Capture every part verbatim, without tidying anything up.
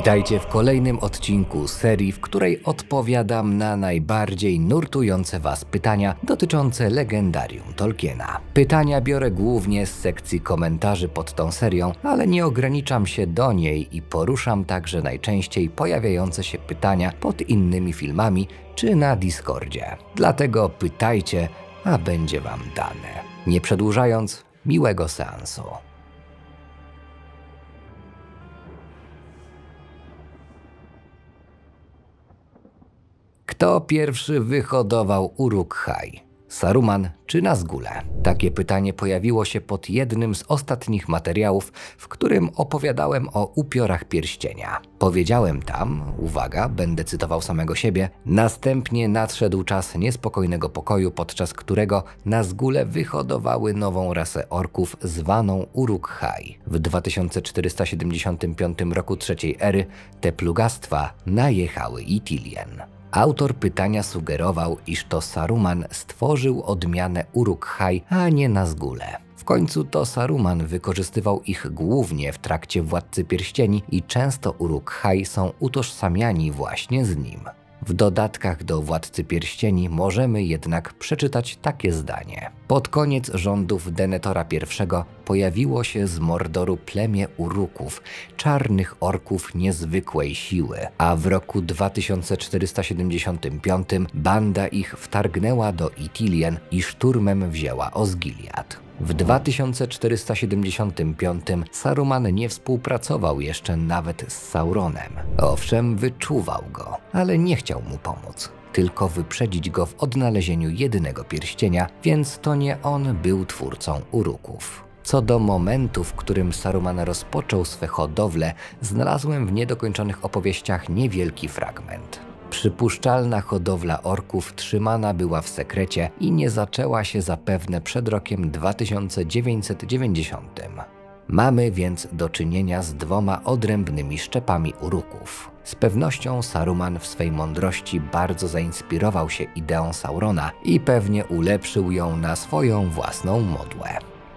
Witajcie w kolejnym odcinku serii, w której odpowiadam na najbardziej nurtujące Was pytania dotyczące legendarium Tolkiena. Pytania biorę głównie z sekcji komentarzy pod tą serią, ale nie ograniczam się do niej i poruszam także najczęściej pojawiające się pytania pod innymi filmami czy na Discordzie. Dlatego pytajcie, a będzie Wam dane. Nie przedłużając, miłego seansu. Kto pierwszy wyhodował Uruk-hai? Saruman czy Nazgule? Takie pytanie pojawiło się pod jednym z ostatnich materiałów, w którym opowiadałem o upiorach pierścienia. Powiedziałem tam, uwaga, będę cytował samego siebie, następnie nadszedł czas niespokojnego pokoju, podczas którego Nazgule wyhodowały nową rasę orków zwaną Uruk-hai. W dwa tysiące czterysta siedemdziesiątym piątym roku trzeciej ery te plugastwa najechały Ithilien. Autor pytania sugerował, iż to Saruman stworzył odmianę Uruk-hai, a nie Nazgule. W końcu to Saruman wykorzystywał ich głównie w trakcie Władcy Pierścieni i często Uruk-hai są utożsamiani właśnie z nim. W dodatkach do Władcy Pierścieni możemy jednak przeczytać takie zdanie. Pod koniec rządów Denethora I pojawiło się z Mordoru plemię Uruków, czarnych orków niezwykłej siły, a w roku dwa tysiące czterysta siedemdziesiątym piątym banda ich wtargnęła do Ithilien i szturmem wzięła Osgiliath. W dwa tysiące czterysta siedemdziesiątym piątym Saruman nie współpracował jeszcze nawet z Sauronem. Owszem, wyczuwał go, ale nie chciał mu pomóc, tylko wyprzedzić go w odnalezieniu jedynego pierścienia, więc to nie on był twórcą Uruków. Co do momentu, w którym Saruman rozpoczął swe hodowle, znalazłem w niedokończonych opowieściach niewielki fragment. Przypuszczalna hodowla orków trzymana była w sekrecie i nie zaczęła się zapewne przed rokiem dwa tysiące dziewięćset dziewięćdziesiątym. Mamy więc do czynienia z dwoma odrębnymi szczepami Uruków. Z pewnością Saruman w swej mądrości bardzo zainspirował się ideą Saurona i pewnie ulepszył ją na swoją własną modłę.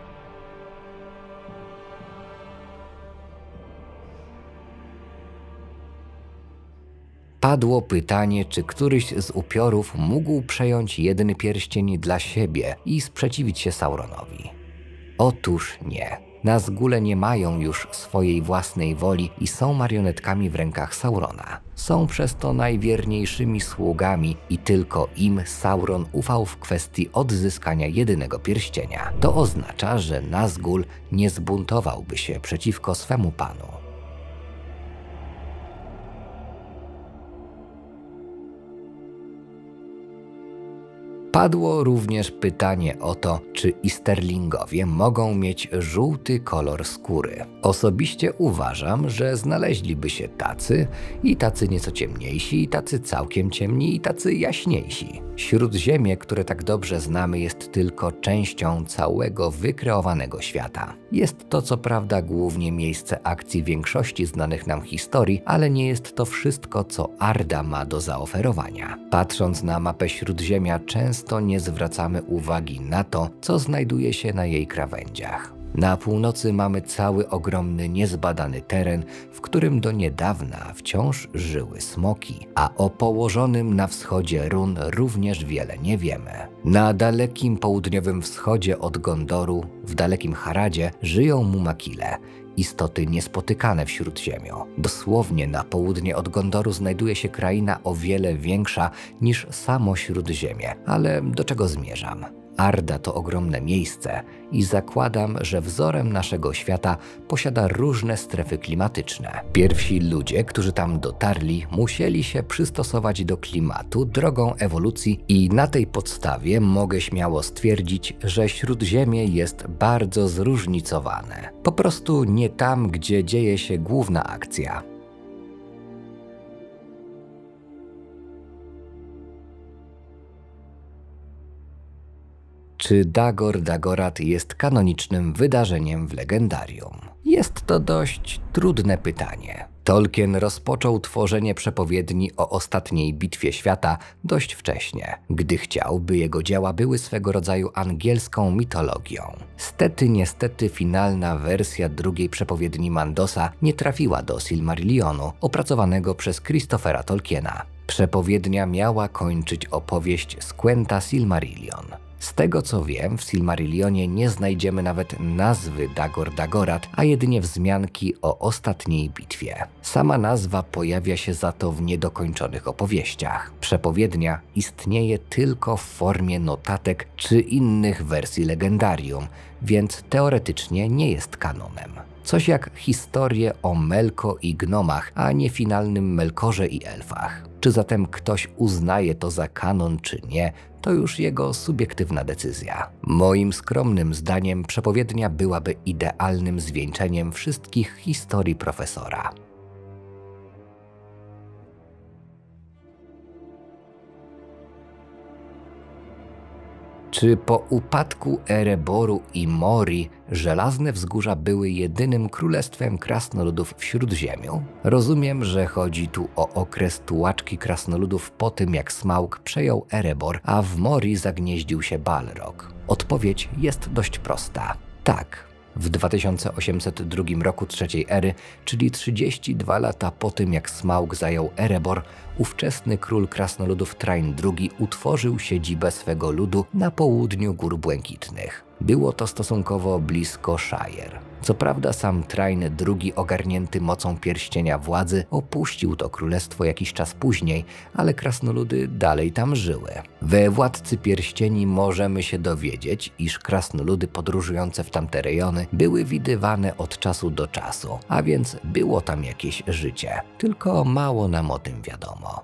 Padło pytanie, czy któryś z upiorów mógł przejąć jeden pierścień dla siebie i sprzeciwić się Sauronowi. Otóż nie. Nazgule nie mają już swojej własnej woli i są marionetkami w rękach Saurona. Są przez to najwierniejszymi sługami i tylko im Sauron ufał w kwestii odzyskania jedynego pierścienia. To oznacza, że Nazgul nie zbuntowałby się przeciwko swemu panu. Padło również pytanie o to, czy Easterlingowie mogą mieć żółty kolor skóry. Osobiście uważam, że znaleźliby się tacy i tacy nieco ciemniejsi, i tacy całkiem ciemni, i tacy jaśniejsi. Śródziemie, które tak dobrze znamy, jest tylko częścią całego wykreowanego świata. Jest to co prawda głównie miejsce akcji większości znanych nam historii, ale nie jest to wszystko, co Arda ma do zaoferowania. Patrząc na mapę Śródziemia, często nie zwracamy uwagi na to, co znajduje się na jej krawędziach. Na północy mamy cały ogromny, niezbadany teren, w którym do niedawna wciąż żyły smoki, a o położonym na wschodzie Run również wiele nie wiemy. Na dalekim południowym wschodzie od Gondoru, w dalekim Haradzie, żyją Mumakile, istoty niespotykane w Śródziemiu. Dosłownie na południe od Gondoru znajduje się kraina o wiele większa niż samo Śródziemie, ale do czego zmierzam? Arda to ogromne miejsce i zakładam, że wzorem naszego świata posiada różne strefy klimatyczne. Pierwsi ludzie, którzy tam dotarli, musieli się przystosować do klimatu drogą ewolucji i na tej podstawie mogę śmiało stwierdzić, że Śródziemie jest bardzo zróżnicowane. Po prostu nie tam, gdzie dzieje się główna akcja. Czy Dagor Dagorath jest kanonicznym wydarzeniem w legendarium? Jest to dość trudne pytanie. Tolkien rozpoczął tworzenie przepowiedni o ostatniej bitwie świata dość wcześnie, gdy chciał, by jego dzieła były swego rodzaju angielską mitologią. Stety, niestety finalna wersja drugiej przepowiedni Mandosa nie trafiła do Silmarillionu, opracowanego przez Christophera Tolkiena. Przepowiednia miała kończyć opowieść z Quenta Silmarillion. Z tego co wiem, w Silmarillionie nie znajdziemy nawet nazwy Dagor Dagorath, a jedynie wzmianki o ostatniej bitwie. Sama nazwa pojawia się za to w niedokończonych opowieściach. Przepowiednia istnieje tylko w formie notatek czy innych wersji legendarium, więc teoretycznie nie jest kanonem. Coś jak historie o Melko i gnomach, a nie finalnym Melkorze i elfach. Czy zatem ktoś uznaje to za kanon czy nie, to już jego subiektywna decyzja. Moim skromnym zdaniem przepowiednia byłaby idealnym zwieńczeniem wszystkich historii profesora. Czy po upadku Ereboru i Mori Żelazne Wzgórza były jedynym królestwem krasnoludów w Śródziemiu? Rozumiem, że chodzi tu o okres tułaczki krasnoludów po tym, jak Smaug przejął Erebor, a w Mori zagnieździł się Balrog. Odpowiedź jest dość prosta. Tak. W dwa tysiące osiemset drugim roku trzeciej ery, czyli trzydzieści dwa lata po tym, jak Smaug zajął Erebor, ówczesny król krasnoludów Thrain drugi utworzył siedzibę swego ludu na południu Gór Błękitnych. Było to stosunkowo blisko Shire. Co prawda sam Thrain drugi, ogarnięty mocą pierścienia władzy, opuścił to królestwo jakiś czas później, ale krasnoludy dalej tam żyły. We Władcy Pierścieni możemy się dowiedzieć, iż krasnoludy podróżujące w tamte rejony były widywane od czasu do czasu, a więc było tam jakieś życie, tylko mało nam o tym wiadomo.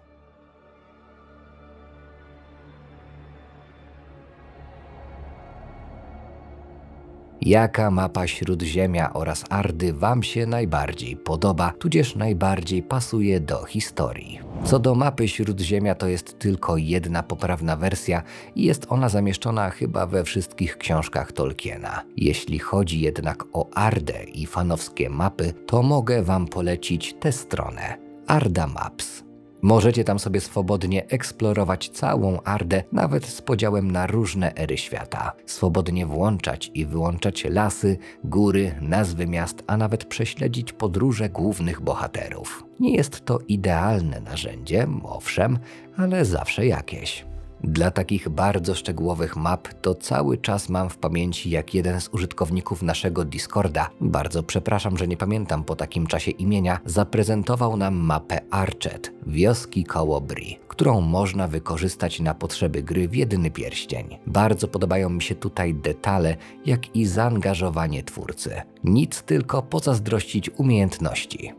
Jaka mapa Śródziemia oraz Ardy Wam się najbardziej podoba, tudzież najbardziej pasuje do historii? Co do mapy Śródziemia, to jest tylko jedna poprawna wersja i jest ona zamieszczona chyba we wszystkich książkach Tolkiena. Jeśli chodzi jednak o Ardę i fanowskie mapy, to mogę Wam polecić tę stronę Arda Maps. Możecie tam sobie swobodnie eksplorować całą Ardę, nawet z podziałem na różne ery świata. Swobodnie włączać i wyłączać lasy, góry, nazwy miast, a nawet prześledzić podróże głównych bohaterów. Nie jest to idealne narzędzie, owszem, ale zawsze jakieś. Dla takich bardzo szczegółowych map to cały czas mam w pamięci, jak jeden z użytkowników naszego Discorda, bardzo przepraszam, że nie pamiętam po takim czasie imienia, zaprezentował nam mapę Archet, wioski koło Bree, którą można wykorzystać na potrzeby gry w Jedyny Pierścień. Bardzo podobają mi się tutaj detale, jak i zaangażowanie twórcy. Nic tylko pozazdrościć umiejętności.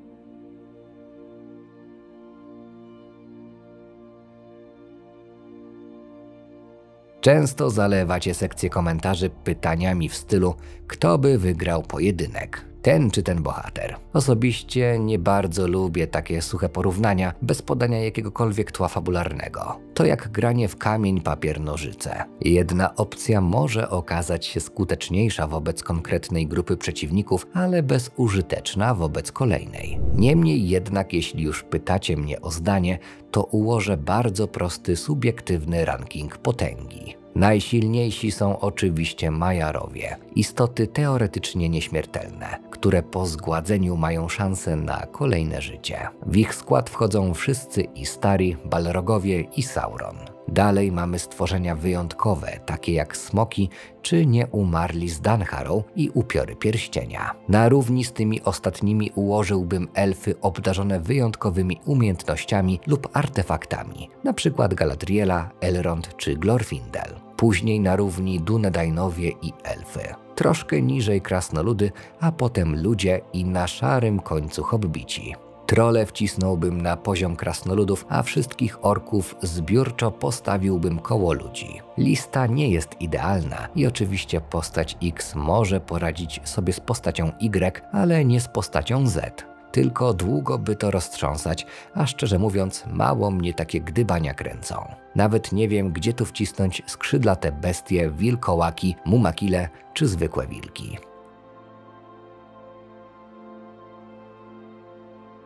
Często zalewacie sekcję komentarzy pytaniami w stylu, kto by wygrał pojedynek, ten czy ten bohater. Osobiście nie bardzo lubię takie suche porównania bez podania jakiegokolwiek tła fabularnego. To jak granie w kamień, papier, nożyce. Jedna opcja może okazać się skuteczniejsza wobec konkretnej grupy przeciwników, ale bezużyteczna wobec kolejnej. Niemniej jednak, jeśli już pytacie mnie o zdanie, to ułożę bardzo prosty, subiektywny ranking potęgi. Najsilniejsi są oczywiście Majarowie, istoty teoretycznie nieśmiertelne, które po zgładzeniu mają szansę na kolejne życie. W ich skład wchodzą wszyscy Istari, Balrogowie i Sauron. Dalej mamy stworzenia wyjątkowe, takie jak smoki czy nieumarli z Dunharrow i upiory pierścienia. Na równi z tymi ostatnimi ułożyłbym elfy obdarzone wyjątkowymi umiejętnościami lub artefaktami, np. Galadriela, Elrond czy Glorfindel. Później na równi Dunedainowie i elfy. Troszkę niżej krasnoludy, a potem ludzie i na szarym końcu hobbici. Trolle wcisnąłbym na poziom krasnoludów, a wszystkich orków zbiórczo postawiłbym koło ludzi. Lista nie jest idealna i oczywiście postać X może poradzić sobie z postacią Y, ale nie z postacią Z. Tylko długo by to roztrząsać, a szczerze mówiąc mało mnie takie gdybania kręcą. Nawet nie wiem, gdzie tu wcisnąć skrzydlate bestie, wilkołaki, mumakile czy zwykłe wilki.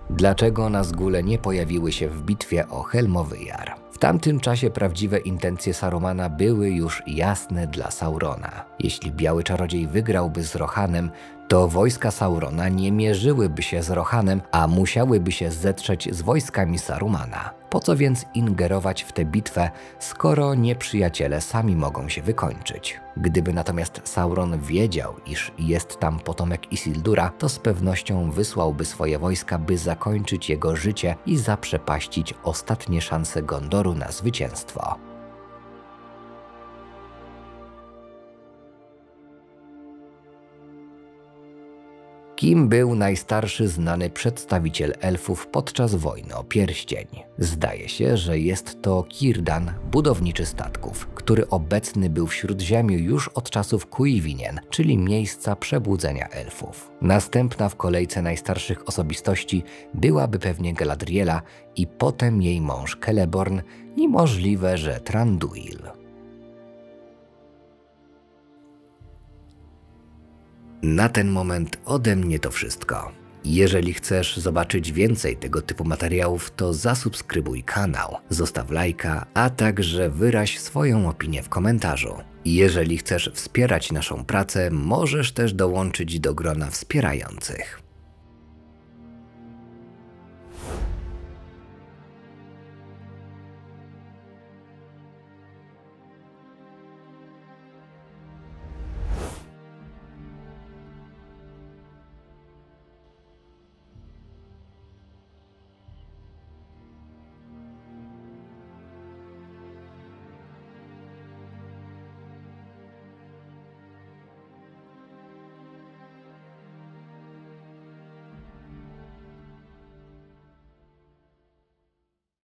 Dlaczego Nazgule nie pojawiły się w bitwie o Helmowy Jar? W tamtym czasie prawdziwe intencje Sarumana były już jasne dla Saurona. Jeśli Biały Czarodziej wygrałby z Rohanem, to wojska Saurona nie mierzyłyby się z Rohanem, a musiałyby się zetrzeć z wojskami Sarumana. Po co więc ingerować w tę bitwę, skoro nieprzyjaciele sami mogą się wykończyć? Gdyby natomiast Sauron wiedział, iż jest tam potomek Isildura, to z pewnością wysłałby swoje wojska, by zakończyć jego życie i zaprzepaścić ostatnie szanse Gondoru na zwycięstwo. Kim był najstarszy znany przedstawiciel elfów podczas wojny o pierścień? Zdaje się, że jest to Círdan, budowniczy statków, który obecny był w Śródziemiu już od czasów Cuivinien, czyli miejsca przebudzenia elfów. Następna w kolejce najstarszych osobistości byłaby pewnie Galadriela i potem jej mąż Celeborn i możliwe, że Thranduil. Na ten moment ode mnie to wszystko. Jeżeli chcesz zobaczyć więcej tego typu materiałów, to zasubskrybuj kanał, zostaw lajka, a także wyraź swoją opinię w komentarzu. Jeżeli chcesz wspierać naszą pracę, możesz też dołączyć do grona wspierających.